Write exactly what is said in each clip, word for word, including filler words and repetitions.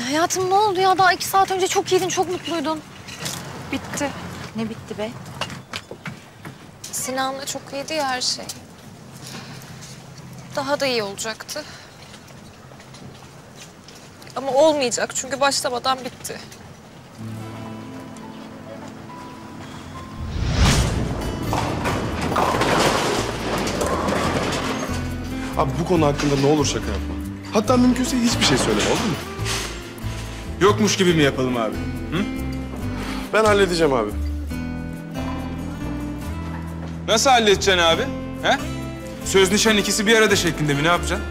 Hayatım ne oldu ya? Daha iki saat önce çok iyiydin, çok mutluydun. Bitti. Ne bitti be? Sinan'la çok iyiydi ya her şey. Daha da iyi olacaktı. Ama olmayacak çünkü başlamadan bitti. Abi bu konu hakkında ne olur şaka yapma. Hatta mümkünse hiçbir şey söyleme, oldu mu? Yokmuş gibi mi yapalım abi? Hı? Ben halledeceğim abi. Nasıl halledeceksin abi? He? Söz nişan ikisi bir arada şeklinde mi? Ne yapacaksın?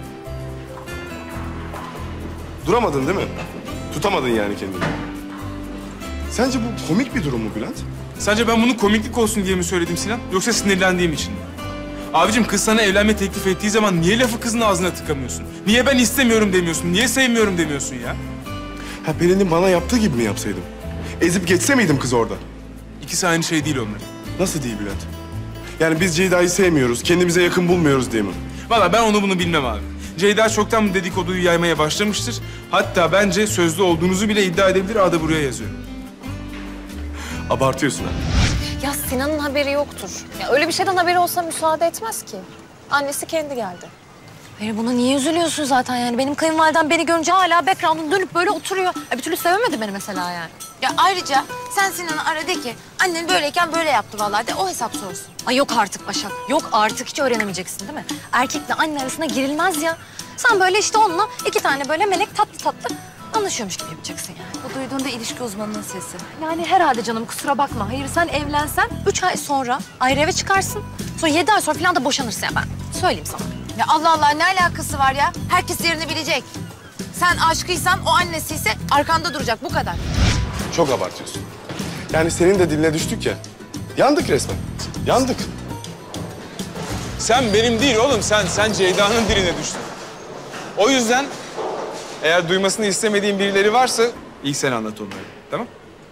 Duramadın değil mi? Tutamadın yani kendini. Sence bu komik bir durum mu Bülent? Sence ben bunu komiklik olsun diye mi söyledim Sinan? Yoksa sinirlendiğim için mi? Abicim kız sana evlenme teklif ettiği zaman niye lafı kızın ağzına tıkamıyorsun? Niye ben istemiyorum demiyorsun? Niye sevmiyorum demiyorsun ya? Ha Pelin'in bana yaptığı gibi mi yapsaydım? Ezip geçse miydim kız orada? İkisi aynı şey değil onlar. Nasıl değil Bülent? Yani biz Ceyda'yı sevmiyoruz, kendimize yakın bulmuyoruz diye mi? Vallahi ben onu bunu bilmem abi. Ceyda çoktan bu dedikoduyu yaymaya başlamıştır. Hatta bence sözlü olduğunuzu bile iddia edebilir. Adı buraya yazıyor. Abartıyorsun ha. Ya Sinan'ın haberi yoktur. Ya öyle bir şeyden haberi olsa müsaade etmez ki. Annesi kendi geldi. Hayır buna niye üzülüyorsun zaten yani? Benim kayınvalidem beni görünce hala background'un dönüp böyle oturuyor. Ya bir türlü sevemedi beni mesela yani. Ya ayrıca sen Sinan'ı ara de ki annen böyleyken böyle yaptı vallahi de o hesap sorsun. Ay yok artık Başak. Yok artık hiç öğrenemeyeceksin değil mi? Erkekle anne arasına girilmez ya. Sen böyle işte onunla iki tane böyle melek tatlı tatlı anlaşıyormuş gibi yapacaksın yani. Bu duyduğunda ilişki uzmanının sesi. Yani herhalde canım kusura bakma. Hayır sen evlensen üç ay sonra ayrı eve çıkarsın. Sonra yedi ay sonra falan da boşanırsın ya ben. Söyleyeyim sana. Ya Allah Allah ne alakası var ya? Herkes yerini bilecek. Sen aşkıysan o annesi ise arkanda duracak bu kadar. Çok abartıyorsun. Yani senin de diline düştük ya. Yandık resmen. Yandık. Sen benim değil oğlum. Sen sen Ceyda'nın diline düştün. O yüzden eğer duymasını istemediğin birileri varsa ilk sen anlat onları. Tamam?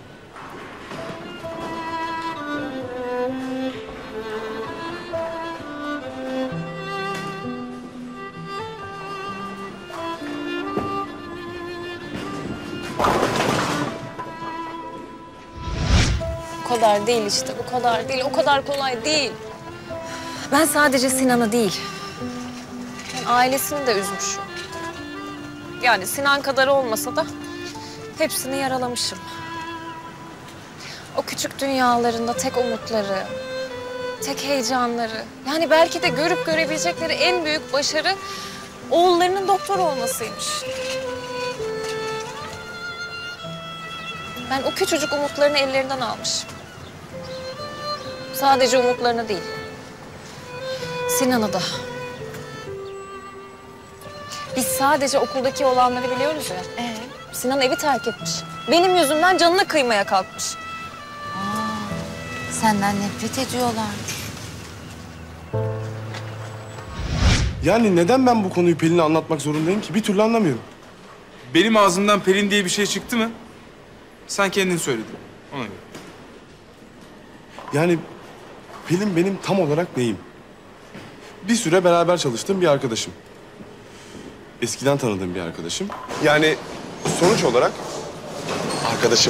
Bu kadar değil işte, bu kadar değil. O kadar kolay değil. Ben sadece Sinan'ı değil, ben ailesini de üzmüşüm. Yani Sinan kadar olmasa da hepsini yaralamışım. O küçük dünyalarında tek umutları, tek heyecanları... Yani belki de görüp görebilecekleri en büyük başarı oğullarının doktor olmasıymış. Ben o küçücük umutlarını ellerinden almışım. Sadece umutlarını değil, Sinan'ı da. Biz sadece okuldaki olanları biliyoruz ya. Ee? Sinan evi terk etmiş. Benim yüzümden canına kıymaya kalkmış. Aa, senden nefret ediyorlar. Yani neden ben bu konuyu Pelin'e anlatmak zorundayım ki? Bir türlü anlamıyorum. Benim ağzımdan Pelin diye bir şey çıktı mı? Sen kendin söyledin. Ona göre. Yani Pelin benim tam olarak neyim? Bir süre beraber çalıştığım bir arkadaşım. Eskiden tanıdığım bir arkadaşım. Yani sonuç olarak arkadaşım.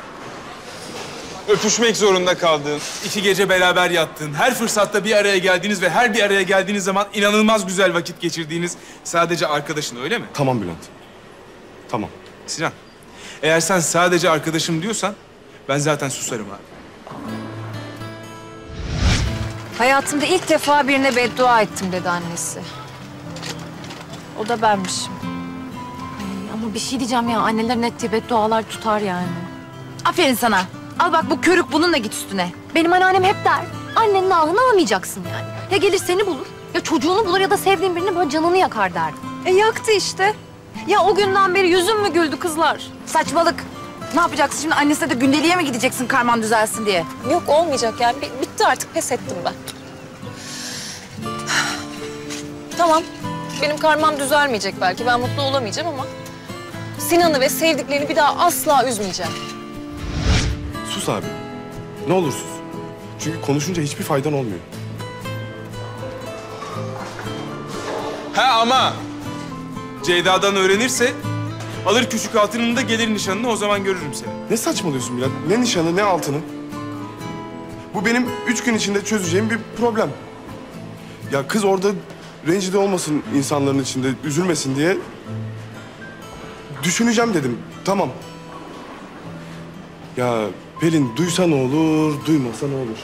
Öpüşmek zorunda kaldığın, iki gece beraber yattığın, her fırsatta bir araya geldiğiniz ve her bir araya geldiğiniz zaman inanılmaz güzel vakit geçirdiğiniz sadece arkadaşın, öyle mi? Tamam Bülent. Tamam. Sinan, eğer sen sadece arkadaşım diyorsan ben zaten susarım abi. Hayatımda ilk defa birine beddua ettim dedi annesi. O da benmişim. Ay, ama bir şey diyeceğim ya. Annelerin ettiği beddualar tutar yani. Aferin sana. Al bak bu körük bununla git üstüne. Benim anneannem hep der. Annenin ahını alamayacaksın yani. Ya gelir seni bulur, ya çocuğunu bulur ya da sevdiğin birini böyle canını yakar derdi. E yaktı işte. Ya o günden beri yüzüm mü güldü kızlar? Saçmalık. Ne yapacaksın şimdi? Annesine de gündeliğe mi gideceksin karman düzelsin diye? Yok olmayacak yani. B- bitti artık, pes ettim ben. Tamam, benim karmam düzelmeyecek belki. Ben mutlu olamayacağım ama... Sinan'ı ve sevdiklerini bir daha asla üzmeyeceğim. Sus abi. Ne olur sus. Çünkü konuşunca hiçbir faydan olmuyor. Ha ama Ceyda'dan öğrenirse Alır küçük altınını da gelir nişanına, o zaman görürüm seni. Ne saçmalıyorsun Bülent? Ne nişanı, ne altını? Bu benim üç gün içinde çözeceğim bir problem. Ya kız orada rencide olmasın insanların içinde, üzülmesin diye düşüneceğim dedim. Tamam. Ya Pelin duysa ne olur, duymasa ne olur?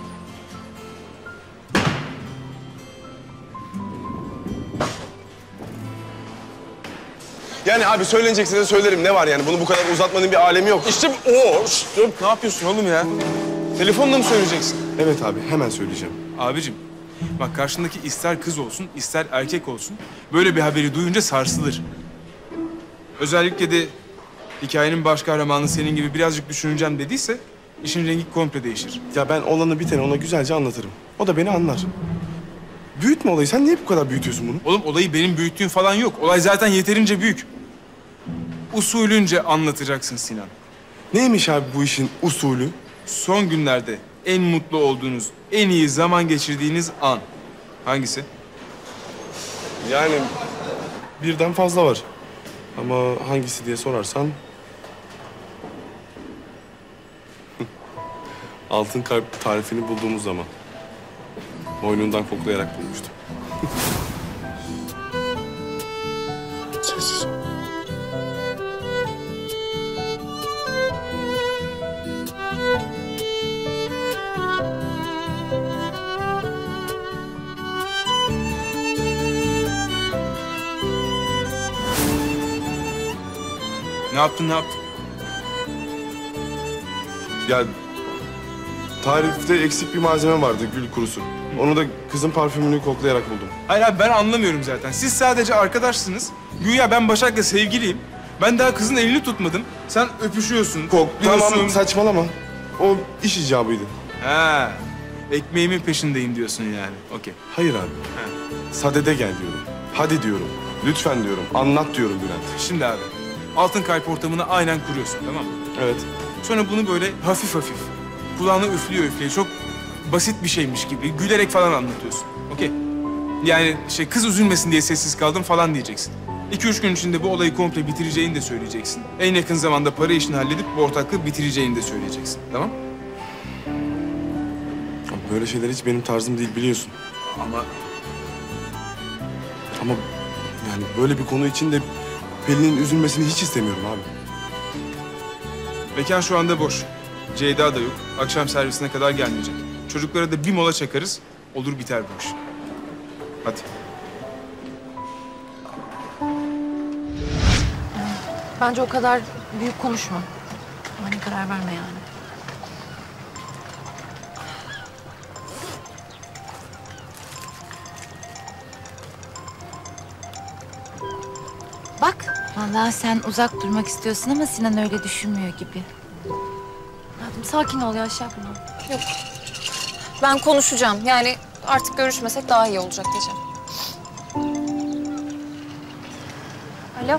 Yani abi söylenecekse de söylerim. Ne var yani? Bunu bu kadar uzatmanın bir alemi yok. İşte o. Dur, ne yapıyorsun oğlum ya? Telefonla mı söyleyeceksin? Evet abi, hemen söyleyeceğim. Abicim, bak karşındaki ister kız olsun, ister erkek olsun, böyle bir haberi duyunca sarsılır. Özellikle de hikayenin baş kahramanı senin gibi birazcık düşüneceğim dediyse, işin rengi komple değişir. Ya ben olanı biteni ona güzelce anlatırım. O da beni anlar. Büyütme olayı. Sen niye bu kadar büyütüyorsun bunu? Oğlum olayı benim büyüttüğüm falan yok. Olay zaten yeterince büyük. Usulünce anlatacaksın Sinan. Neymiş abi bu işin usulü? Son günlerde en mutlu olduğunuz, en iyi zaman geçirdiğiniz an hangisi? Yani birden fazla var. Ama hangisi diye sorarsan... Altın kalp tarifini bulduğumuz zaman. Boynundan koklayarak bulmuştum. Sessiz ol. Ne yaptın, ne yaptın? Ya tarifte eksik bir malzeme vardı, gül kurusu. Onu da kızın parfümünü koklayarak buldum. Hayır abi, ben anlamıyorum zaten. Siz sadece arkadaşsınız. Güya ben Başak'la sevgiliyim. Ben daha kızın elini tutmadım. Sen öpüşüyorsun, kokluyorsun. Tamam, saçmalama. O iş icabıydı. Ha, ekmeğimin peşindeyim diyorsun yani. Okey. Hayır abi. Sadede gel diyorum. Hadi diyorum. Lütfen diyorum. Anlat diyorum Bülent. Şimdi abi, altın kalp ortamını aynen kuruyorsun, tamam mı? Evet. Sonra bunu böyle hafif hafif, kulağına üflüyor üflüyor. Çok basit bir şeymiş gibi gülerek falan anlatıyorsun. Okey. Yani şey, kız üzülmesin diye sessiz kaldım falan diyeceksin. İki üç gün içinde bu olayı komple bitireceğini de söyleyeceksin. En yakın zamanda para işini halledip bu ortaklığı bitireceğini de söyleyeceksin. Tamam? Böyle şeyler hiç benim tarzım değil biliyorsun. Ama Ama yani böyle bir konu için de Pelin'in üzülmesini hiç istemiyorum abi. mekan şu anda boş. Ceyda da yok. Akşam servisine kadar gelmeyecek. Çocuklara da bir mola çakarız. Olur biter bu iş. Hadi. Bence o kadar büyük konuşma. Hani karar verme yani. Bak, vallahi sen uzak durmak istiyorsun ama Sinan öyle düşünmüyor gibi. Hayatım sakin ol ya, şey yapma. Ben konuşacağım. Yani artık görüşmesek daha iyi olacak diyeceğim. Alo.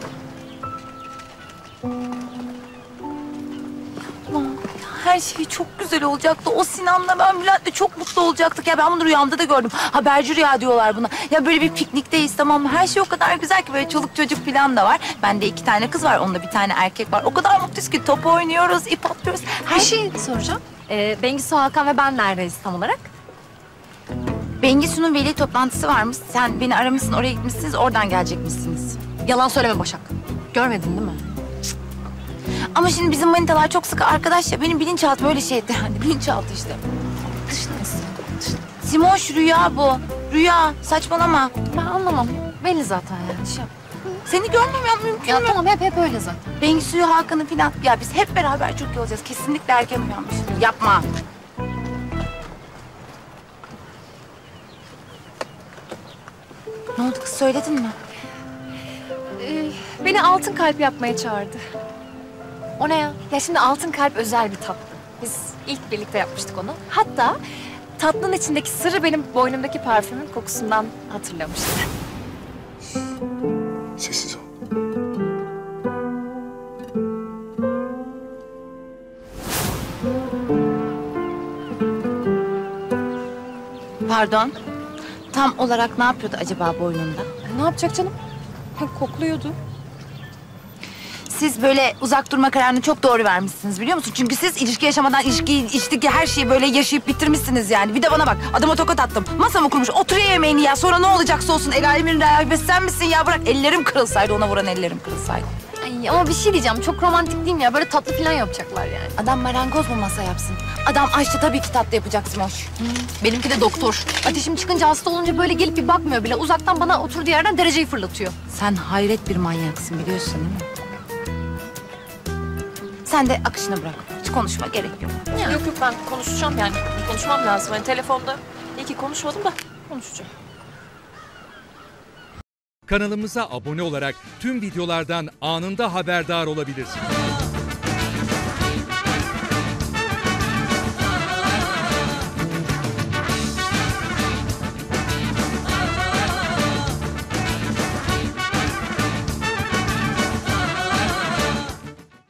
Her şey çok güzel olacaktı. O Sinan'la ben Bülent'le çok mutlu olacaktık. Ya ben bunu rüyamda da gördüm. Haberci rüya diyorlar buna. Ya böyle bir piknikteyiz, tamam mı? Her şey o kadar güzel ki, böyle çoluk çocuk falan da var. Bende iki tane kız var, onda bir tane erkek var. O kadar mutluyuz ki top oynuyoruz, ip atlıyoruz. Her Bir şey soracağım. Ee, Bengisu, Hakan ve ben neredeyiz tam olarak? Bengisu'nun veli toplantısı varmış. Sen beni aramışsın, oraya gitmişsiniz, oradan gelecekmişsiniz. Yalan söyleme Başak. Görmedin değil mi? Ama şimdi bizim manitalar çok sıkı arkadaş ya. Benim bilinçaltım öyle şeydi yani. Bilinçaltı işte. Dışındasın. Simoş, rüya bu. Rüya. Saçmalama. Ben anlamam. Belli zaten yani. Şey yap. Seni görmemem mümkün Ya mü? tamam, hep hep öyle zaten. Bengisu'yu, Hakan'ı falan. Ya biz hep beraber çok iyi olacağız. Kesinlikle erken uyanmış. Yapma. Ne oldu kız, söyledin mi? Ee, beni altın kalp yapmaya çağırdı. O ne ya? Ya şimdi altın kalp özel bir tatlı. Biz ilk birlikte yapmıştık onu. Hatta tatlının içindeki sırrı benim boynumdaki parfümün kokusundan hatırlamıştı. Sessiz ol. Pardon. Tam olarak ne yapıyordu acaba boynunda? Ne yapacak canım? Ha, kokluyordu. siz böyle uzak durma kararını çok doğru vermişsiniz biliyor musun? Çünkü siz ilişki yaşamadan ilişki, ilişkideki her şeyi böyle yaşayıp bitirmişsiniz yani. Bir de bana bak, adama tokat attım. Masama kurmuş, oturuyor yemeğini ya. Sonra ne olacaksa olsun, el alemin rahibesi sen misin ya? Bırak, ellerim kırılsaydı, ona vuran ellerim kırılsaydı. Ay, ama bir şey diyeceğim, çok romantik değil mi ya? Böyle tatlı falan yapacaklar yani. Adam marangoz mu masa yapsın? Adam aşçı, tabii ki tatlı yapacak Simoş. Benimki de doktor. Ateşim çıkınca, hasta olunca böyle gelip bir bakmıyor bile. Uzaktan bana oturduğu yerden dereceyi fırlatıyor. Sen hayret bir manyaksın biliyorsun değil mi? Sen de akışına bırak. Hiç konuşma, gerek yok. Yok yok ben konuşacağım yani. Konuşmam lazım. Hani telefonda iyi ki konuşmadım da konuşacağım. Kanalımıza abone olarak tüm videolardan anında haberdar olabilirsiniz.